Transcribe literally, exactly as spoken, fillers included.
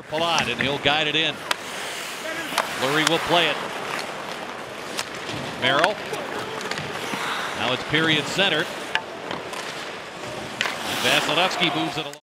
Palat, and he'll guide it in. Lurie will play it. Merrill. Now it's period center. Vasilevsky moves it along.